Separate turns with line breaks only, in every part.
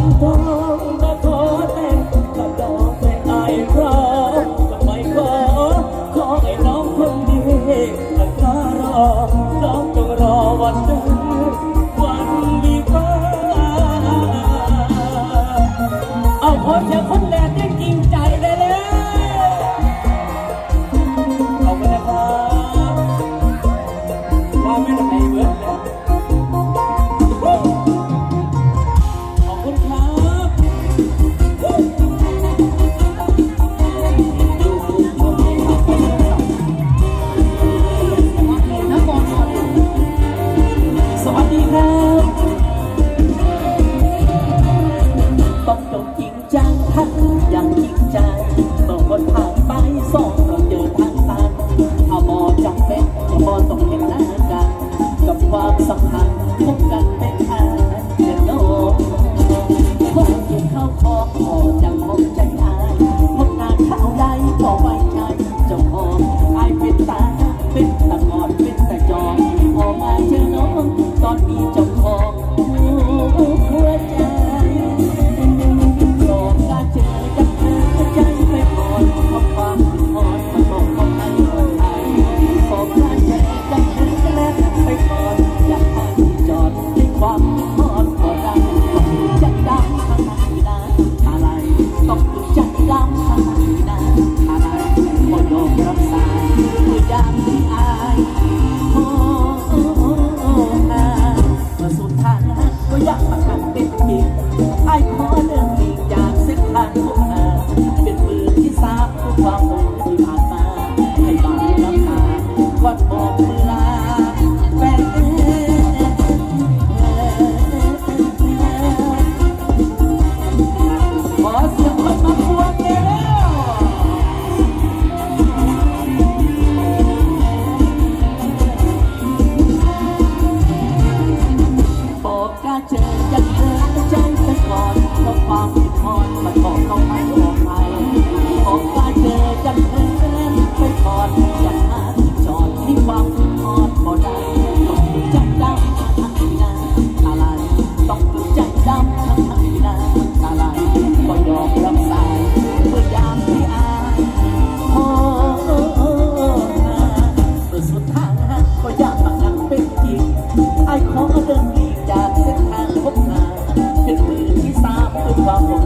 นทองมาขอแต่งกับดอกแต่ไอ้ร้องทำไมขอให้น้องคนดีและกล้ารอน้องต้องรอวันนั้นวันมีฟ้าเอาขอเสียงคนแรกได้จริงใจเลยเลยเอาไปนะครับว่าไม่ได้เบิร์ดแล้วขอบคุณครับสวัสดีครับต้องจงจริงจังทักอย่างจริงใจเมื่อคนผ่านไปสองต้องเจอทางตันเอาบอจำเป็นบอต้องเห็นหน้ากันกับความสำคัญพบกันเป็นทางเดินโลกพบกินข้าวของออกจากห้องใจอายพบงานข้าวใดก็ไว้ใจเจ้าของอายเป็นตาเป็นตะกอดเป็นตะจองพอมาเจอน้องตอนมีเจ้าของหัวใจรอการเจอกันใจไปก่อนเพราะความหอนมันบอกเขาให้คนไทยขอการเจอกันแล้วไปก่อนอยากให้จอดในความหอนพอได้ใจดำข้างในนะอะไรต้องดูใจดำข้างในนะอะไรพอยอมรับสายเมื่อยามที่อายมาสุดท้ายก็อยากมากันเป็นจริงไอ้ขอเดินหลีกจากเส้นทางพบหาเป็นมือที่สามของความหวังที่ผ่านมาให้บานน้ำตาวัดบอกเวลาแฟนขอเสียงคนมาควงเลยแล้วบอกกล้าเจอกันใจไปก่อนเพราะความผิดพลาดมันบอกเขาไม่บอกใครบอกกล้าเจอกันไปก่อนอยากหาที่จอดที่ความผิดพลาดบ่ได้ต้องดูใจดำทั้งที่นาอะไรต้องดูใจดำทั้งที่นาอะไรก็ยอมรับสายเมื่อยามที่อายสุดท้ายก็อยากมากันเป็นจริงไอ้ขอเดินหลีกจากเส้นทางพบหาเป็นมือที่สามด้วยความ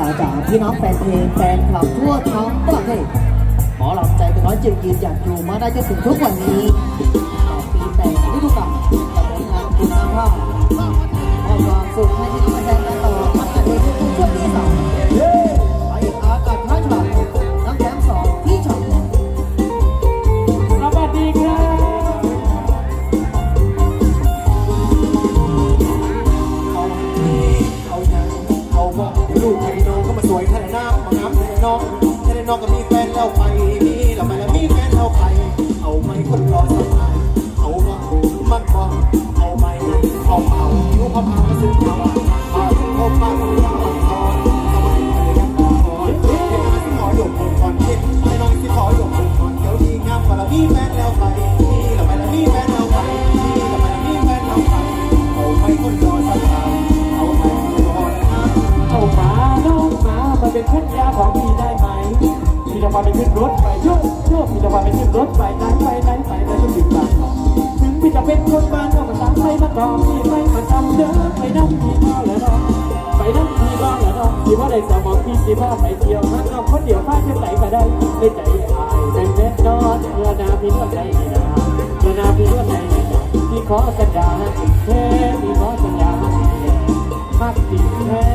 จากพี่น้องแฟนเพลงแฟนคลับทั่วทั้งประเทศหมอลำใจเป็นร้อยจึงยืนหยัดอยู่มาได้จนถึงทุกวันนี้ปีแต่ฤดูกาลกับผลงานคุณภาพมอบความสุขให้ที่แฟนกันต่อมาในช่วงที่สองไปอากาศท้าทายน้ำแข็ง2ที่ช่อง
สวัสดีครับ
เอาบอกลูกไอ้น้องก็มาสวยแค่น้ำมางามแค่น้องแค่น้องก็มีแฟนแล้วไปมีแล้วไปแล้วมีแฟนแล้วไปเอาไม่คนรอสักทีเอาว่ามันบอกเอาไม่เอาเผาลูกเขาเผาซึ่งเขาเอาซึ่งเขาปั้นเขาทอนทำไมไม่ได้กันก่อนเฮ้ยสิขอหยกก่อนเฮ้ยไอ้น้องสิขอหยกก่อนเดี๋ยวดีงามกว่าแล้วมีแฟนแล้วไปมีแล้วไปแล้วมีแฟนแล้วไปมีแล้วไปแล้วมีแฟนแล้วไปเอาไม่คนรอสักทีเอาไม่คนรอ
เอาหมาน้องหมามาเป็นพันยาของพี่ได้ไหมพี่จะพาไปขึ้นรถไปโยกพี่จะพาไปขึ้นรถไปไหนแล้วก็ถึงบ้านถึงพี่จะเป็นคนบ้านนอกมาตามไปมาก่อนพี่ไม่มาทำเด้อไปนั่งพี่บ้านแล้วน้องไปนั่งพี่บ้านแล้วน้องพี่ว่าได้สมองพี่ที่บ้านไปเที่ยวนั่งน้องคนเดียวพาจะไหนมาได้ได้ใจอายในเม็ดนอนเมื่อนาพี่ก็ใจไม่ได้เมื่อนาพี่ก็ใจไม่ได้พี่ขอสัญญาแค่พี่ขอสัญญามักดีแท้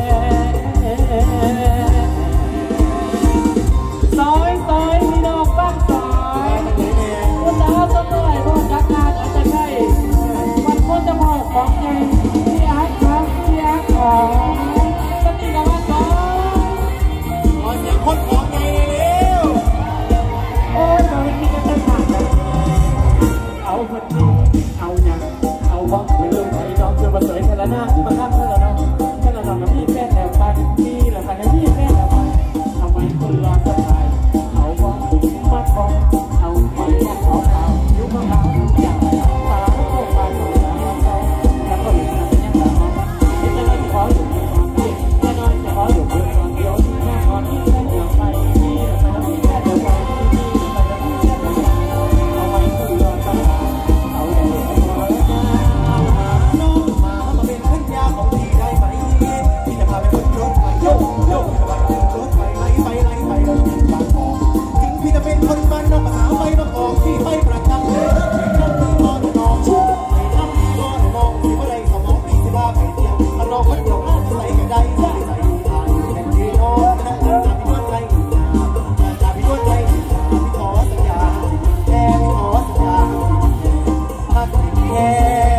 ซอยพี่น้องบ้านซอยวันดาวต้นน้อยพ่อจักงานอาจจะใช่วันพ้นจะพ่อของใหญ่ที่อาร์ตครับที่อาร์ตของสติกับบ้านซอย
เสียงคนของไงเร็ว
โอ้ยเราไม่คิดจะผ่านเอาคนนี้เอาอย่างเอาบ้องไปลงไปน้องเจอมาสวยแค่ละหน้ามาข้ามแค่ละน้องแค่ละน้องกับพี่แค่แถวไปพี่ละไปพี่แค่แถวไปทำไมคนรอสบายเอาบ้องมาบ้องเอาไม่เอาอยู่ข้างหลังอย่างตาโอ้ไปหมดแล้วแล้วก็อยู่ในนั้นยังหลังเห็นจะน้อยขออยู่เพียงก่อนเพียงจะน้อยจะขออยู่เพียงก่อนเดียวแค่ก่อนที่แค่เดียวไปพี่ละไปพี่แค่เดียวไปพี่ละไปพี่แค่เดียวไปเอาไม่คนรอสบายเอาใหญ่เอาแล้วจ้า
น้องมาเป็นพันยาของพี่ได้ไหมพี่จะพาไปขึ้นรถไปโยกจะพาไปขึ้นรถไปไล่ไปแล้วถึงบางกอกถึงพี่จะเป็นคนบ้านน้องมาหาไปน้องออกพี่ไปประจำเลยน้องพี่มองน้องไปน้องพี่มองพี่ว่าไรเขามองพี่สิว่าไปเที่ยวถ้าน้องคนเดียวน่าจะใส่กันได้ใส่ตายแต่พี่น้องนะพี่นวดใจพี่นวดใจพี่ขอสัญญาแค่พี่ขอสัญญาถ้าแค่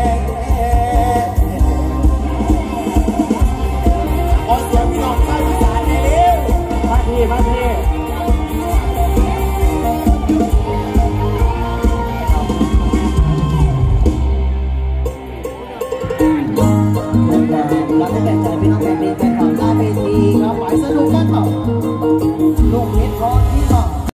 ขอเสียงพี่น้องชาวอีสานเร็ว
มาพี่
เราได้แต่งใจพี่น้องแฟนเพลงแฟนคลับ